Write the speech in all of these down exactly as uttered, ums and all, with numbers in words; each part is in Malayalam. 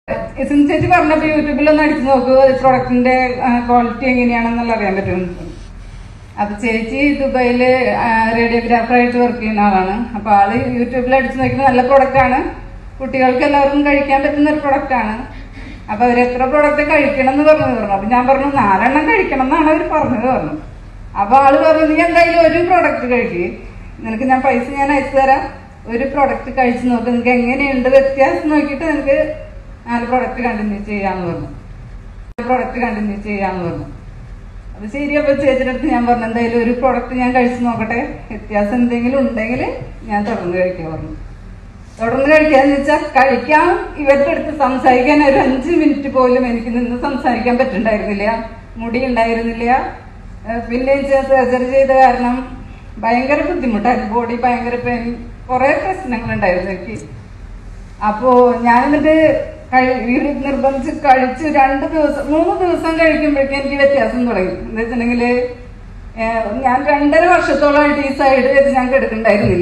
ചേച്ചി പറഞ്ഞപ്പോ യൂട്യൂബിലൊന്ന് അടിച്ചു നോക്കൂ പ്രൊഡക്റ്റിന്റെ ക്വാളിറ്റി എങ്ങനെയാണെന്നുള്ള അറിയാൻ പറ്റും. അപ്പൊ ചേച്ചി ദുബായില് റേഡിയോഗ്രാഫറായിട്ട് വർക്ക് ചെയ്യുന്ന ആളാണ്. അപ്പൊ ആള് യൂട്യൂബിൽ അടിച്ചു നോക്കിയത് നല്ല പ്രൊഡക്റ്റ് ആണ്, കുട്ടികൾക്ക് എല്ലാവർക്കും കഴിക്കാൻ പറ്റുന്ന ഒരു പ്രൊഡക്റ്റ് ആണ്. അപ്പൊ അവർ എത്ര പ്രൊഡക്റ്റ് കഴിക്കണം എന്ന് പറഞ്ഞത് പറഞ്ഞു. അപ്പൊ ഞാൻ പറഞ്ഞു നാലെണ്ണം കഴിക്കണം എന്നാണ് അവർ പറഞ്ഞത് പറഞ്ഞു. അപ്പൊ ആള് പറഞ്ഞു നീ എന്തായാലും ഒരു പ്രൊഡക്റ്റ് കഴിക്കുക, നിനക്ക് ഞാൻ പൈസ ഞാൻ അയച്ചു തരാം, ഒരു പ്രൊഡക്റ്റ് കഴിച്ചു നോക്ക്, നിനക്ക് എങ്ങനെയുണ്ട് വ്യത്യാസം നോക്കിയിട്ട് നിനക്ക് നാല് പ്രൊഡക്റ്റ് കണ്ടിന്യൂ ചെയ്യാന്ന് പറഞ്ഞു. പ്രൊഡക്റ്റ് കണ്ടിന്യൂ ചെയ്യാന്ന് പറഞ്ഞു. അത് ശരി. അപ്പൊ ചേച്ചിയുടെ അടുത്ത് ഞാൻ പറഞ്ഞു എന്തായാലും ഒരു പ്രൊഡക്റ്റ് ഞാൻ കഴിച്ചു നോക്കട്ടെ, വ്യത്യാസം എന്തെങ്കിലും ഉണ്ടെങ്കിൽ ഞാൻ തുടർന്ന് കഴിക്കാൻ പറഞ്ഞു. തുടർന്ന് കഴിക്കാന്ന് വെച്ചാൽ കഴിക്കാൻ ഇവരുടെ അടുത്ത് സംസാരിക്കാൻ ഒരു അഞ്ച് മിനിറ്റ് പോലും എനിക്ക് നിന്ന് സംസാരിക്കാൻ പറ്റുന്നുണ്ടായിരുന്നില്ല, മുടി ഉണ്ടായിരുന്നില്ല. പിന്നെ സർജറി ചെയ്ത കാരണം ഭയങ്കര ബുദ്ധിമുട്ടായിരുന്നു, ബോഡി ഭയങ്കര പെയിൻ, കുറെ പ്രശ്നങ്ങൾ ഉണ്ടായിരുന്നു എനിക്ക്. അപ്പോ ഞാൻ എന്നിട്ട് നിർബന്ധിച്ച് കഴിച്ച് രണ്ട് ദിവസം മൂന്ന് ദിവസം കഴിക്കുമ്പോഴേക്കും എനിക്ക് വ്യത്യാസം തുടങ്ങി. എന്താ വെച്ചിട്ടുണ്ടെങ്കിൽ ഞാൻ രണ്ടര വർഷത്തോളമായിട്ട് ഈ സൈഡ് വെച്ച് ഞാൻ കിടക്കുന്നുണ്ടായിരുന്നില്ല.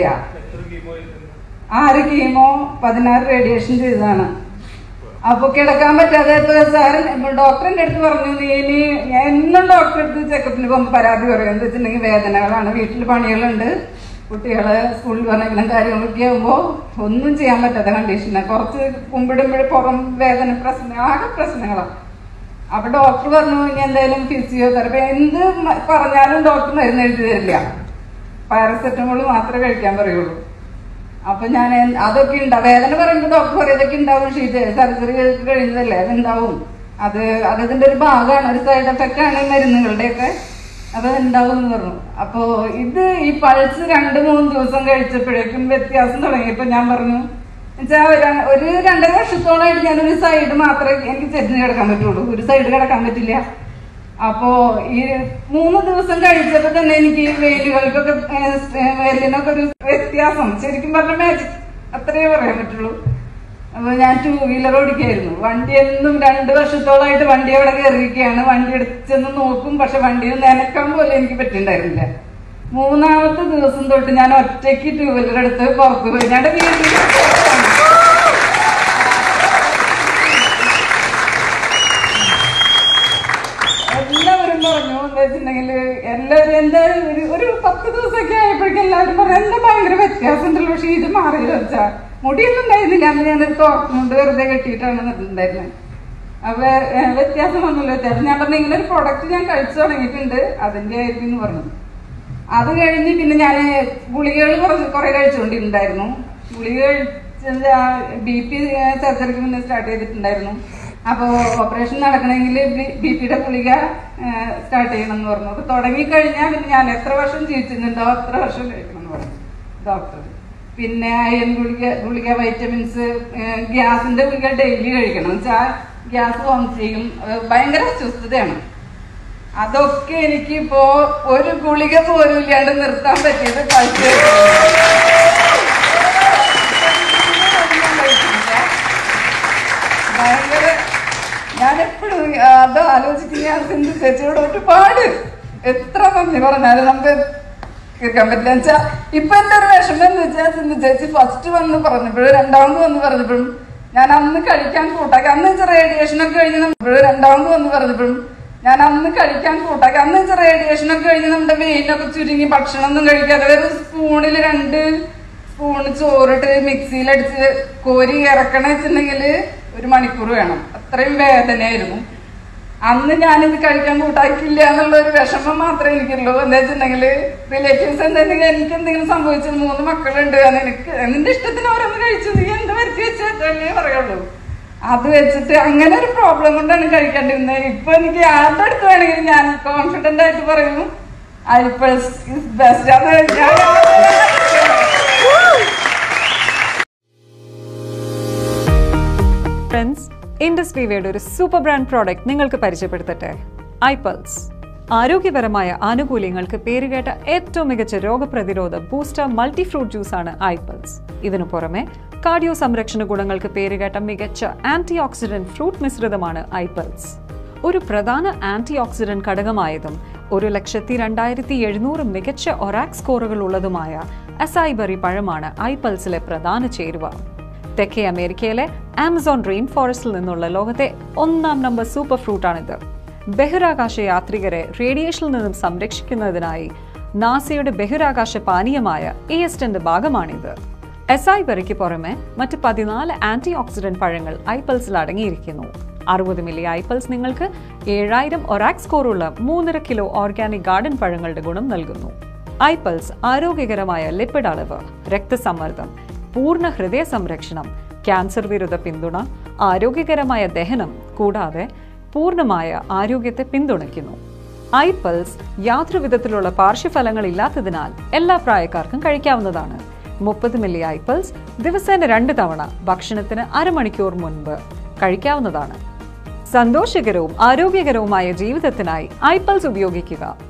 ആറ് കീമോ പതിനാറ് റേഡിയേഷൻ ചെയ്തതാണ്. അപ്പൊ കിടക്കാൻ പറ്റാതെ സാറ് ഡോക്ടറിന്റെ അടുത്ത് പറഞ്ഞു നീ ഇനി ഞാൻ എന്നും ഡോക്ടറെ അടുത്ത് ചെക്കപ്പിന് പോകുമ്പോൾ പരാതി പറയും. എന്താ വെച്ചിട്ടുണ്ടെങ്കിൽ വേദനകളാണ്, വീട്ടിൽ പണികളുണ്ട്, കുട്ടികളെ സ്കൂളിൽ പറഞ്ഞെങ്കിലും കാര്യങ്ങളൊക്കെ ആകുമ്പോൾ ഒന്നും ചെയ്യാൻ പറ്റാത്ത കണ്ടീഷനാണ്. കുറച്ച് കുമ്പിടുമ്പോൾ പുറം വേദന പ്രശ്നം ആകെ പ്രശ്നങ്ങളാണ്. അപ്പൊ ഡോക്ടർ പറഞ്ഞു ഇനി എന്തായാലും ഫിസിയോതെറാപ്പി എന്ത് പറഞ്ഞാലും ഡോക്ടർ മരുന്ന് എഴുതി തരില്ല, പാരസെറ്റമോൾ മാത്രമേ കഴിക്കാൻ പറയുള്ളൂ. അപ്പൊ ഞാൻ അതൊക്കെ ഉണ്ടാവും, വേദന പറയുമ്പോൾ ഡോക്ടർ പറയും ഇതൊക്കെ ഉണ്ടാവും, ഷീറ്റ് സർജറി കഴിഞ്ഞതല്ലേ അതുണ്ടാവും, അത് അതിന്റെ ഒരു ഭാഗമാണ്, ഒരു സൈഡ് എഫക്റ്റ് ആണ് ഈ മരുന്നുകളുടെയൊക്കെ, അത് ഉണ്ടാവും എന്ന് പറഞ്ഞു. അപ്പോ ഇത് ഈ പൾസ് രണ്ട് മൂന്ന് ദിവസം കഴിച്ചപ്പോഴേക്കും വ്യത്യാസം തുടങ്ങിയപ്പോ ഞാൻ പറഞ്ഞു എന്നുവെച്ചാൽ ഒരു രണ്ടര വർഷത്തോളമായിട്ട് ഞാനൊരു സൈഡ് മാത്രമേ എനിക്ക് ചെരിഞ്ഞ് കിടക്കാൻ പറ്റുള്ളൂ, ഒരു സൈഡ് കിടക്കാൻ പറ്റില്ല. അപ്പോ ഈ മൂന്ന് ദിവസം കഴിച്ചപ്പോ തന്നെ എനിക്ക് ഈ വേലുകൾക്കൊക്കെ വേലിനൊക്കെ ഒരു വ്യത്യാസം, ശരിക്കും പറഞ്ഞ മാജിക് അത്രയേ പറയാൻ പറ്റുള്ളൂ. അപ്പൊ ഞാൻ ടൂ വീലർ ഓടിക്കായിരുന്നു, വണ്ടി എന്നും രണ്ടു വർഷത്തോളമായിട്ട് വണ്ടി അവിടെ കയറിയിരിക്കുകയാണ്, വണ്ടി എടുത്തെന്ന് നോക്കും, പക്ഷെ വണ്ടി നനക്കാൻ പോലെ എനിക്ക് പറ്റുന്നുണ്ടായിരുന്നില്ല. മൂന്നാമത്തെ ദിവസം തൊട്ട് ഞാൻ ഒറ്റയ്ക്ക് ടൂ വീലർ എടുത്ത് പുറത്തു പോയി. ഞങ്ങളുടെ വീട്ടിൽ എല്ലാവരും പറഞ്ഞു എന്താ വെച്ചിട്ടുണ്ടെങ്കിൽ എല്ലാവരും എന്തായാലും ഒരു ഒരു പത്ത് ദിവസമൊക്കെ ആയപ്പോഴേക്കും എല്ലാവരും പറഞ്ഞു എന്താ ഭയങ്കര വ്യത്യാസം ഉണ്ടല്ലോ, പക്ഷെ ഇത് മാറിയില്ല വെച്ചാ മുടിയൊന്നും ഉണ്ടായിരുന്നില്ല, അന്ന് ഞാനൊരു തോർക്കുന്നുണ്ട് വെറുതെ കെട്ടിയിട്ടാണ് നിന്നിട്ടുണ്ടായിരുന്നത്. അപ്പൊ വ്യത്യാസം വന്നല്ലോ വ്യത്യാസം. ഞാൻ പറഞ്ഞു ഇങ്ങനെ ഒരു പ്രൊഡക്റ്റ് ഞാൻ കഴിച്ചു തുടങ്ങിയിട്ടുണ്ട്, അതിന്റെ ആയിരിക്കും എന്ന് പറഞ്ഞു. അത് കഴിഞ്ഞ് പിന്നെ ഞാൻ ഗുളികകൾ കുറച്ച് കുറെ കഴിച്ചുകൊണ്ടിട്ടുണ്ടായിരുന്നു. ഗുളിക കഴിച്ച ബി പി സർജറിക്ക് മുന്നേ സ്റ്റാർട്ട് ചെയ്തിട്ടുണ്ടായിരുന്നു. അപ്പോ ഓപ്പറേഷൻ നടക്കണമെങ്കിൽ ബി പിയുടെ ഗുളിക സ്റ്റാർട്ട് ചെയ്യണം എന്ന് പറഞ്ഞു. അപ്പൊ തുടങ്ങിക്കഴിഞ്ഞാൽ പിന്നെ ഞാൻ എത്ര വർഷം ജീവിച്ചിട്ടുണ്ടോ അത്ര വർഷം കഴിക്കണം എന്ന് പറഞ്ഞു ഡോക്ടർ. പിന്നെ അയൺ ഗുളിക ഗുളിക വൈറ്റമിൻസ് ഗ്യാസിന്റെ ഗുളിക ഡെയിലി കഴിക്കണം വെച്ചാൽ ഗ്യാസ് ഫോം ചെയ്യും, ഭയങ്കര അസ്വസ്ഥതയാണ്. അതൊക്കെ എനിക്കിപ്പോ ഒരു ഗുളിക പോലും ഇല്ലാണ്ട് നിർത്താൻ പറ്റിയത് കഴിച്ചു. ഭയങ്കര ഞാനെപ്പോഴും അത് ആലോചിക്കുന്ന ഞാൻ സിന്ധു ചേച്ചിയോട് ഒരുപാട് എത്ര നന്ദി പറഞ്ഞാലും നമുക്ക് കേൾക്കാൻ പറ്റില്ല. വെച്ചാൽ ഇപ്പൊ എന്റെ ഒരു വിഷമം എന്ന് വെച്ചാൽ സിന്ധു ചേച്ചി ഫസ്റ്റ് വന്ന് പറഞ്ഞപ്പോഴും രണ്ടാമത് വന്ന് പറഞ്ഞപ്പോഴും ഞാൻ അന്ന് കഴിക്കാൻ കൂട്ടാക്കി, അന്ന് വെച്ചാൽ റേഡിയേഷൻ ഒക്കെ കഴിഞ്ഞ് നമ്മള് രണ്ടാമത് വന്ന് പറഞ്ഞപ്പോഴും ഞാൻ അന്ന് കഴിക്കാൻ കൂട്ടാക്കി, അന്ന് വെച്ചാൽ റേഡിയേഷൻ ഒക്കെ കഴിഞ്ഞ് നമ്മുടെ വെയിനൊക്കെ ചുരുങ്ങി ഭക്ഷണം ഒന്നും കഴിക്കാതെ ഒരു സ്പൂണിൽ രണ്ട് സ്പൂണ് ചോറിട്ട് മിക്സിയിലടിച്ച് കോരി ഇറക്കണ വെച്ചിട്ടുണ്ടെങ്കിൽ ഒരു മണിക്കൂർ വേണം, അത്രയും വേദനയായിരുന്നു. അന്ന് ഞാനിത് കഴിക്കാൻ കൂട്ടാക്കില്ല എന്നുള്ള ഒരു വിഷമം മാത്രമേ എനിക്കുള്ളൂ. എന്താ വെച്ചിട്ടുണ്ടെങ്കിൽ റിലേറ്റീവ്സ് എന്തെങ്കിലും എനിക്ക് എന്തെങ്കിലും സംഭവിച്ചത്, മൂന്ന് മക്കളുണ്ട്, നിനക്ക് നിന്റെ ഇഷ്ടത്തിന് ഓരോന്ന് കഴിച്ചു, നീ എന്ത് വരുത്തി വെച്ചേ പറയുള്ളൂ. അത് വെച്ചിട്ട് അങ്ങനെ ഒരു പ്രോബ്ലം കൊണ്ടാണ് കഴിക്കാണ്ടിരുന്നത്. ഇപ്പൊ എനിക്ക് ആരുടെ അടുത്ത് വേണമെങ്കിൽ ഞാൻ കോൺഫിഡന്റ് ആയിട്ട് പറയുന്നു ഐപൾസ് ഇസ് ബെസ്റ്റ്. അത് ഫ്രണ്ട്സ്, ഇൻഡസ്ട്രിയുടെ ഒരു സൂപ്പർ ബ്രാൻഡ് പ്രോഡക്റ്റ് നിങ്ങൾക്ക് പരിചയപ്പെടുത്തട്ടെ. ഐപൾസ് ആരോഗ്യപരമായ ആനുകൂല്യങ്ങൾക്ക് പേരുകേട്ട ഏറ്റവും മികച്ച രോഗപ്രതിരോധ ബൂസ്റ്റർ മൾട്ടി ഫ്രൂട്ട് ജ്യൂസാണ് ഐപൾസ്. ഇതിനു പുറമെ കാർഡിയോ സംരക്ഷണ ഗുണങ്ങൾക്ക് പേരുകേട്ട മികച്ച ആന്റി ഓക്സിഡന്റ് ഫ്രൂട്ട് മിശ്രിതമാണ് ഐപൾസ്. ഒരു പ്രധാന ആന്റി ഓക്സിഡന്റ് ഘടകമായതും ഒരു ലക്ഷത്തി രണ്ടായിരത്തി എഴുന്നൂറ് മികച്ച ഒറാക് സ്കോറുകൾ ഉള്ളതുമായ അസൈബറി പഴമാണ് ഐപൾസിലെ പ്രധാന ചേരുവ. തെക്കേ അമേരിക്കയിലെ ആമസോൺ റെയിൻ ഫോറസ്റ്റിൽ നിന്നുള്ള ലോകത്തെ ഒന്നാം നമ്പർ സൂപ്പർ ഫ്രൂട്ടാണിത്. ബഹിരാകാശ യാത്രികരെ റേഡിയേഷനിൽ നിന്നും സംരക്ഷിക്കുന്നതിനായി നാസയുടെ ബഹിരാകാശ പാനീയമായ ഇയസ്റ്റിന്റെ ഭാഗമാണിത്. എസൈ ബെറിക്ക് പുറമെ മറ്റ് പതിനാല് ആന്റി ഓക്സിഡന്റ് പഴങ്ങൾ ഐപ്പൾസിൽ അടങ്ങിയിരിക്കുന്നു. അറുപത് മില്ലി ഐപ്പൾസ് നിങ്ങൾക്ക് ഏഴായിരം ഒറാക് സ്കോറുള്ള മൂന്നര കിലോ ഓർഗാനിക് ഗാർഡൻ പഴങ്ങളുടെ ഗുണം നൽകുന്നു. ഐപ്പൾസ് ആരോഗ്യകരമായ ലിപ്പിഡ് അളവ്, രക്തസമ്മർദ്ദം, പൂർണ്ണ ഹൃദയ സംരക്ഷണം, ക്യാൻസർ വിരുദ്ധ പിന്തുണ, ആരോഗ്യകരമായ ദഹനം കൂടാതെ പൂർണ്ണമായ ആരോഗ്യത്തെ പിന്തുണയ്ക്കുന്നു. ഐപ്പൾസ് യാതൊരു വിധത്തിലുള്ള പാർശ്വഫലങ്ങൾ ഇല്ലാത്തതിനാൽ എല്ലാ പ്രായക്കാർക്കും കഴിക്കാവുന്നതാണ്. മുപ്പത് മില്ലി ഐപ്പൾസ് ദിവസേന രണ്ട് തവണ ഭക്ഷണത്തിന് അരമണിക്കൂർ മുൻപ് കഴിക്കാവുന്നതാണ്. സന്തോഷകരവും ആരോഗ്യകരവുമായ ജീവിതത്തിനായി ഐപ്പൾസ് ഉപയോഗിക്കുക.